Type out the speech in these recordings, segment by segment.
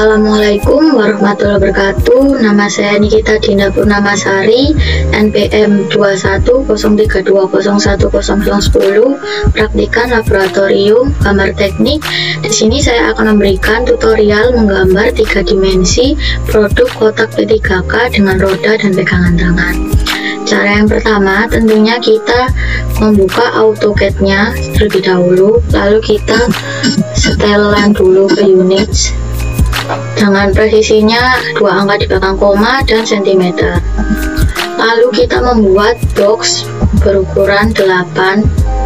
Assalamualaikum warahmatullahi wabarakatuh. Nama saya Nikita Dinda Purnamasari, NPM 2103201010, praktikan laboratorium gambar teknik. Di sini saya akan memberikan tutorial menggambar 3 dimensi produk kotak P3K dengan roda dan pegangan tangan. Cara yang pertama tentunya kita membuka AutoCAD-nya terlebih dahulu, lalu kita setelan dulu ke units dengan presisinya 2 angka di belakang koma dan sentimeter. Lalu kita membuat box berukuran 8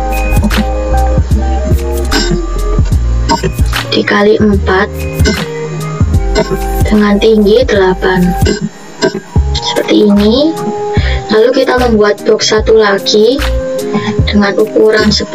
dikali 4 dengan tinggi 8 seperti ini. Lalu kita membuat box satu lagi dengan ukuran 10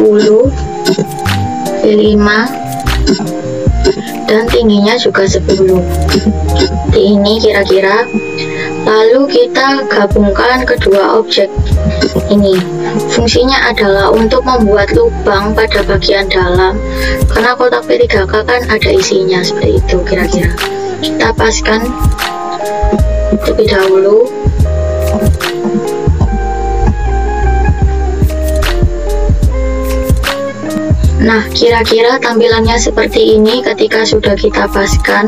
x 5 dan tingginya juga 10 seperti ini kira-kira. Lalu kita gabungkan kedua objek ini. Fungsinya adalah untuk membuat lubang pada bagian dalam, karena kotak P3K kan ada isinya seperti itu kira-kira. Kita paskan terlebih dahulu. Nah, kira-kira tampilannya seperti ini ketika sudah kita paskan.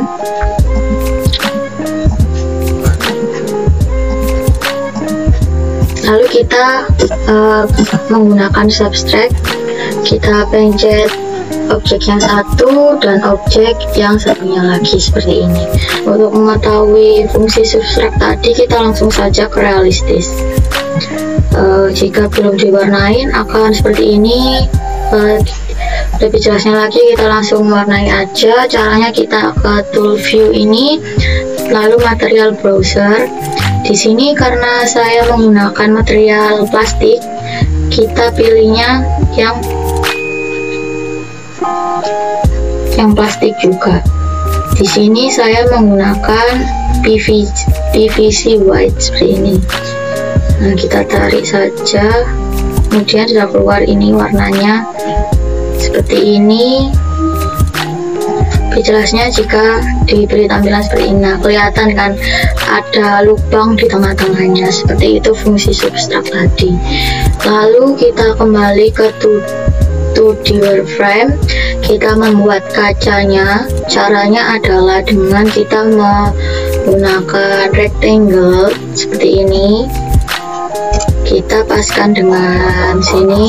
Lalu kita menggunakan subtract, kita pencet objek yang satu dan objek yang satunya lagi seperti ini. Untuk mengetahui fungsi subtract tadi, kita langsung saja ke realistis. Jika belum diwarnain akan seperti ini. Lebih jelasnya lagi kita langsung warnai aja. Caranya kita ke tool view ini, lalu material browser. Di sini karena saya menggunakan material plastik, kita pilihnya yang plastik juga. Di sini saya menggunakan PVC white seperti ini. Nah, kita tarik saja, kemudian sudah keluar ini warnanya seperti ini. Lebih jelasnya jika diberi tampilan seperti ini. Nah, kelihatan kan ada lubang di tengah-tengahnya, seperti itu fungsi subtract tadi. Lalu kita kembali ke 2D wireframe. Kita membuat kacanya. Caranya adalah dengan kita menggunakan rectangle seperti ini. Kita paskan dengan sini,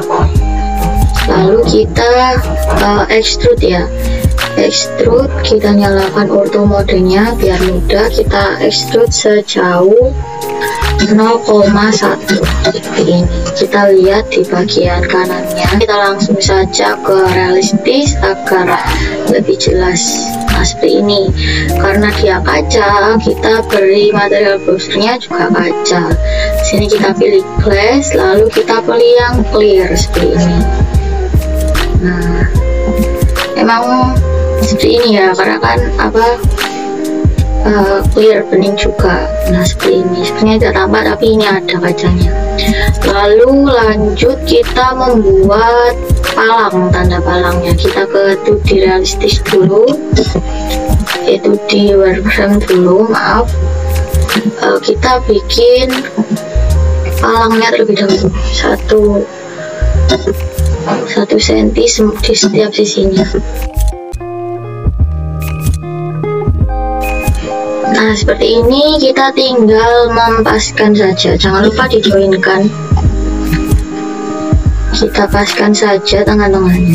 lalu kita extrude ya. Extrude, kita nyalakan ortho modenya biar mudah. Kita extrude sejauh 0,1 seperti ini. Kita lihat di bagian kanannya. Kita langsung saja ke realistis agar lebih jelas. Nah, seperti ini. Karena dia kaca, kita beri material browsernya juga kaca. Sini kita pilih glass, lalu kita pilih yang clear seperti ini. Nah, emang seperti ini ya, karena kan clear, bening juga. Nah, seperti ini. Sebenarnya tidak tampak, tapi ini ada kacanya. Lalu lanjut kita membuat palang, tanda palangnya. Kita ke 2D realistis dulu, 2D wireframe dulu, maaf. Kita bikin palangnya terlebih dahulu, 1 cm di setiap sisinya. Nah, seperti ini. Kita tinggal mempaskan saja, jangan lupa dijoinkan. Kita paskan saja tengah-tengahnya.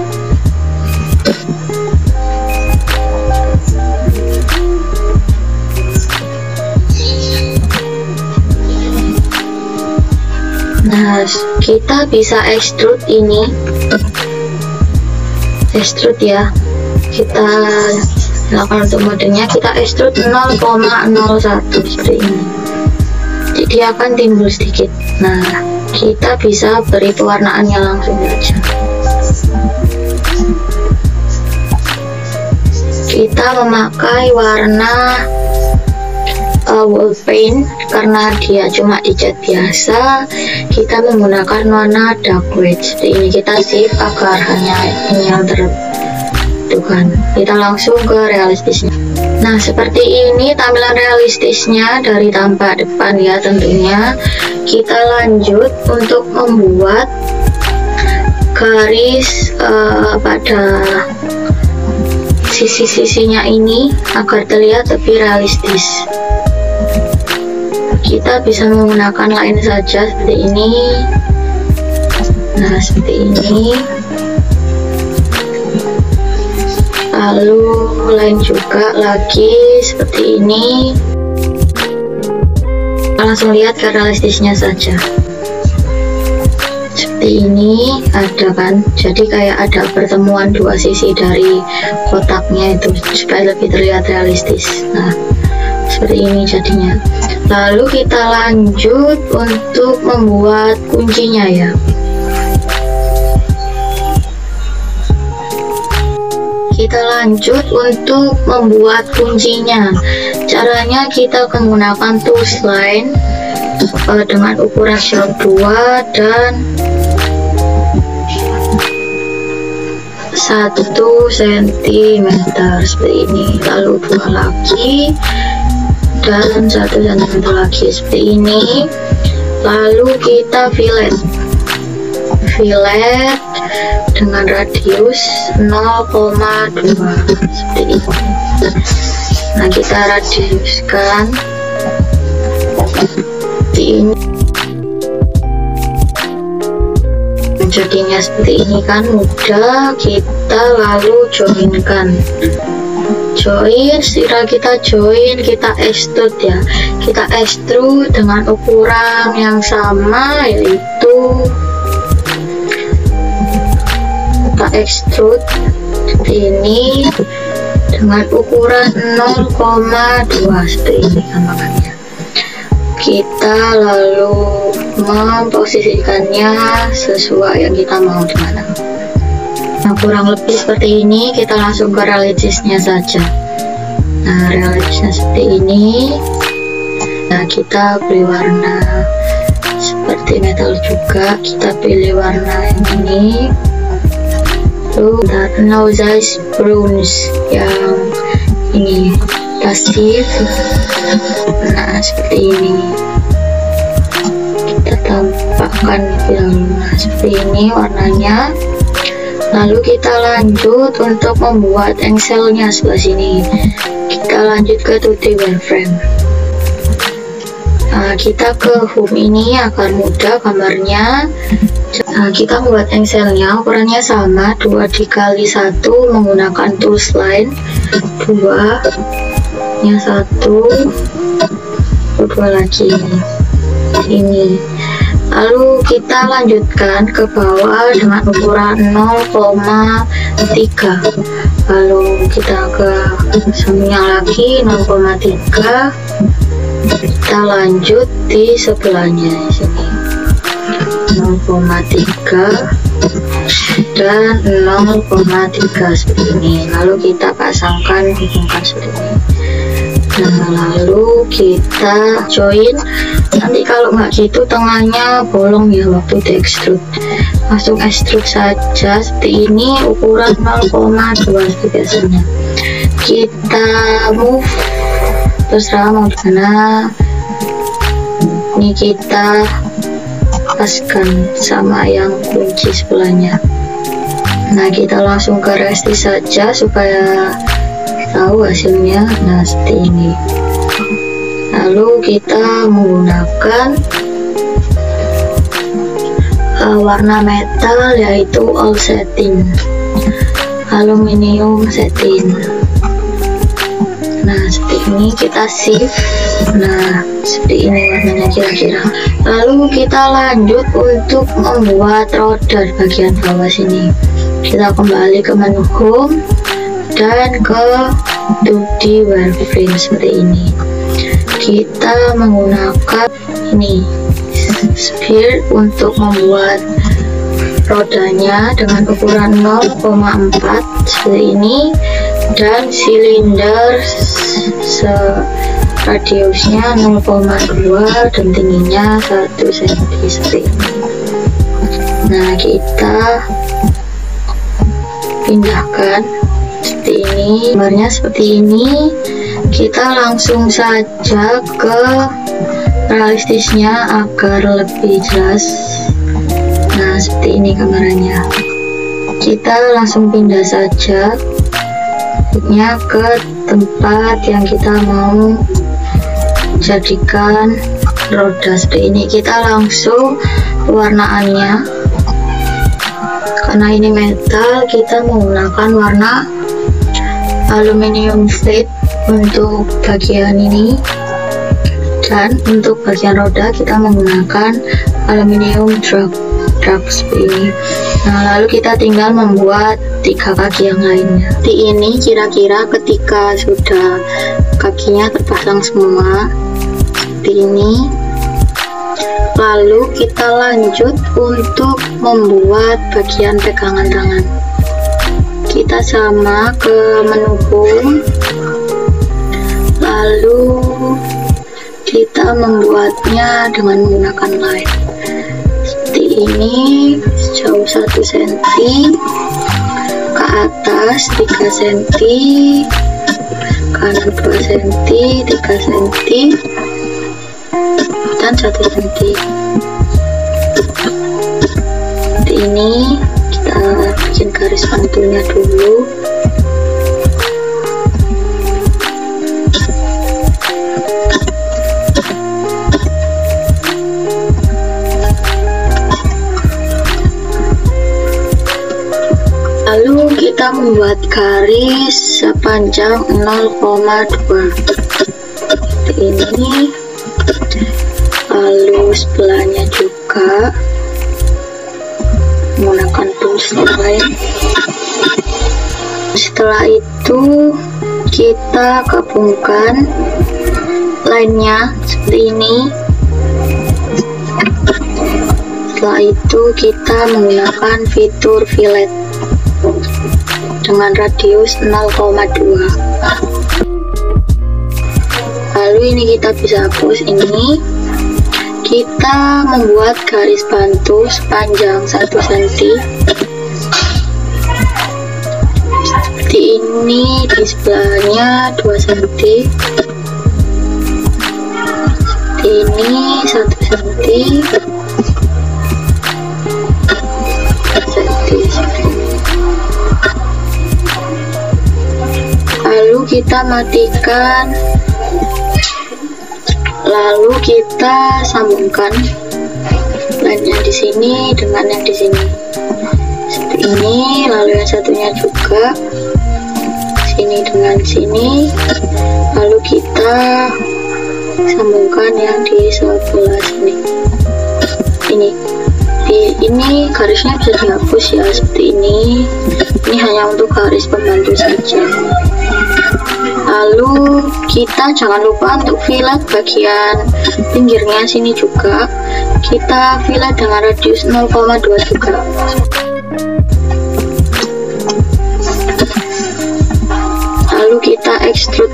Nah, kita bisa extrude ini, extrude ya. Kita lakukan untuk modenya, kita extrude 0,01 seperti ini. Jadi dia akan timbul sedikit. Nah, kita bisa beri pewarnaannya langsung saja. Kita memakai warna wall paint karena dia cuma dicat biasa. Kita menggunakan warna dark red seperti ini. Kita shift agar hanya ini yang gitu kan. Kita langsung ke realistisnya. Nah, seperti ini tampilan realistisnya dari tampak depan ya tentunya. Kita lanjut untuk membuat garis pada sisi-sisinya ini agar terlihat lebih realistis. Kita bisa menggunakan line saja seperti ini. Nah, seperti ini. Lalu line juga lagi seperti ini. Langsung lihat ke realistisnya saja. Seperti ini ada kan, jadi kayak ada pertemuan dua sisi dari kotaknya itu supaya lebih terlihat realistis. Nah, seperti ini jadinya. Lalu kita lanjut untuk membuat kuncinya ya. Kita lanjut untuk membuat kuncinya. Caranya kita menggunakan tools line dengan ukuran sharp 2 dan 1 cm seperti ini, lalu 2 lagi dan 1 cm lagi seperti ini. Lalu kita fillet dengan radius 0,2 seperti ini. Nah, kita radiuskan seperti ini. Jadinya seperti ini kan mudah. Kita lalu joinkan. Setelah kita join, kita extrude ya. Kita extrude dengan ukuran yang sama, yaitu kita extrude seperti ini dengan ukuran 0,2 seperti ini kan makanya. Kita lalu memposisikannya sesuai yang kita mau di mana. Nah, kurang lebih seperti ini. Kita langsung ke realistisnya saja. Nah, realistisnya seperti ini. Nah, kita beri warna seperti metal juga. Kita pilih warna yang ini. Lalu noise bronze yang ini pasif. Nah, seperti ini kita tampakkan film. Nah, seperti ini warnanya. Lalu kita lanjut untuk membuat engselnya sebelah sini. Kita lanjut ke 2D wireframe. Nah, kita ke home ini agar mudah gambarnya. Nah, kita membuat engselnya, ukurannya sama 2 dikali 1 menggunakan tools line 2 nya 1 lagi ini. Lalu kita lanjutkan ke bawah dengan ukuran 0,3. Lalu kita ke sampingnya lagi 0,3. Kita lanjut di sebelahnya di sini 0,3 dan 0,3 seperti ini. Lalu kita pasangkan, hubungkan seperti ini. Nah, lalu kita join. Nanti kalau nggak gitu tengahnya bolong ya waktu di extrude. Langsung extrude saja seperti ini, ukuran 0,2 seperti biasanya. Kita move, terserah mau di mana. Ini kita paskan sama yang kunci sebelahnya. Nah, kita langsung ke realistis saja supaya tahu hasilnya. Nah, seperti ini. Lalu kita menggunakan warna metal, yaitu all satin, aluminium satin. Nah, seperti ini kita shift. Nah, seperti ini warnanya kira-kira. Lalu kita lanjut untuk membuat roda di bagian bawah sini. Kita kembali ke menu home dan ke 2D wireframe seperti ini. Kita menggunakan ini sphere untuk membuat rodanya dengan ukuran 0,4 seperti ini, dan silinder radiusnya 0,2 dan tingginya 1 cm seperti ini. Nah, kita pindahkan seperti ini, gambarnya seperti ini. Kita langsung saja ke realistisnya agar lebih jelas. Nah, seperti ini gambarannya. Kita langsung pindah saja ke tempat yang kita mau jadikan roda seperti ini. Kita langsung pewarnaannya, karena ini metal, kita menggunakan warna aluminium flat untuk bagian ini, dan untuk bagian roda kita menggunakan aluminium drag seperti ini. Nah, lalu kita tinggal membuat 3 kaki yang lainnya. Seperti ini kira-kira ketika sudah kakinya terpasang semua seperti ini. Lalu kita lanjut untuk membuat bagian pegangan tangan. Kita sama ke menu home, lalu kita membuatnya dengan menggunakan line seperti ini, sejauh 1 cm ke atas, 3 cm kanan, 2 cm, 3 cm dan 1 cm. Seperti ini. Kita bikin garis pantulnya dulu. Lalu kita membuat garis sepanjang 0,2 seperti ini. Lalu sebelahnya juga menggunakan tools line. Setelah itu kita gabungkan line-nya seperti ini. Setelah itu kita menggunakan fitur fillet dengan radius 0,2. Lalu ini kita bisa hapus ini. Kita membuat garis bantu sepanjang 1 cm seperti ini, di sebelahnya 2 cm seperti ini, 1 cm, 2 cm. Lalu kita matikan. Lalu kita sambungkan line yang di sini dengan yang di sini seperti ini. Lalu yang satunya juga sini dengan sini. Lalu kita sambungkan yang di sebelah sini. Ini garisnya bisa dihapus ya, seperti ini. Ini hanya untuk garis pembantu saja. Lalu kita jangan lupa untuk fillet bagian pinggirnya sini juga. Kita fillet dengan radius 0,2 juga. Lalu kita extrude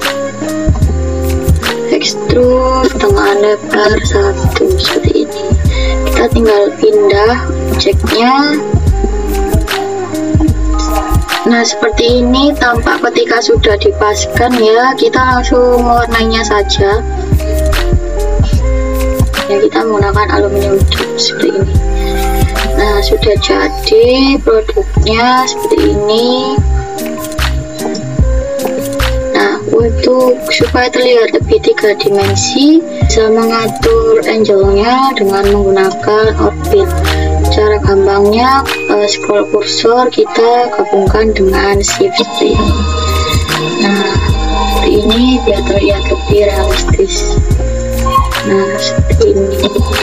dengan lebar 1 seperti ini. Kita tinggal pindah objeknya. Nah, seperti ini tampak ketika sudah dipaskan ya. Kita langsung mewarnainya saja. Ya, kita menggunakan aluminium tube seperti ini. Nah, sudah jadi produknya seperti ini. Nah, untuk supaya terlihat lebih 3 dimensi, bisa mengatur angle-nya dengan menggunakan orbit. Cara gampangnya, scroll kursor kita gabungkan dengan shift seperti ini. Nah, seperti ini biar terlihat lebih realistis. Nah, seperti ini.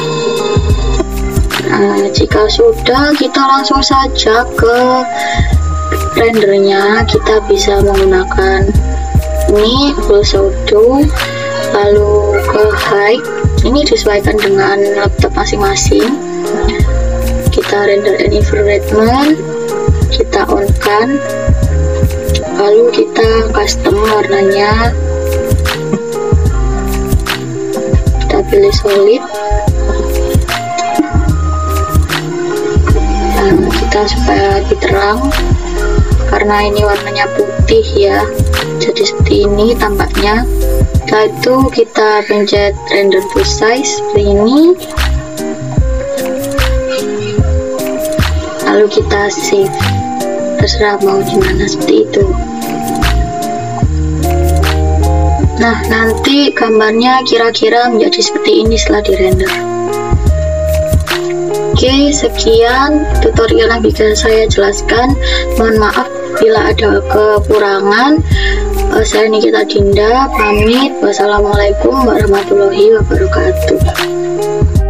Nah, jika sudah, kita langsung saja ke rendernya. Kita bisa menggunakan ini full shadow, lalu ke height. Ini disesuaikan dengan laptop masing-masing. Kita render and environment, kita on kan, lalu kita custom warnanya, kita pilih solid. Nah, kita supaya lebih terang, karena ini warnanya putih ya, jadi seperti ini tampaknya. Setelah itu kita pencet render full size seperti ini, lalu kita save, terserah mau gimana seperti itu. Nah, nanti gambarnya kira-kira menjadi seperti ini setelah dirender. Oke, sekian tutorial yang bisa saya jelaskan. Mohon maaf bila ada kekurangan. Saya Nikita Dinda pamit. Wassalamualaikum warahmatullahi wabarakatuh.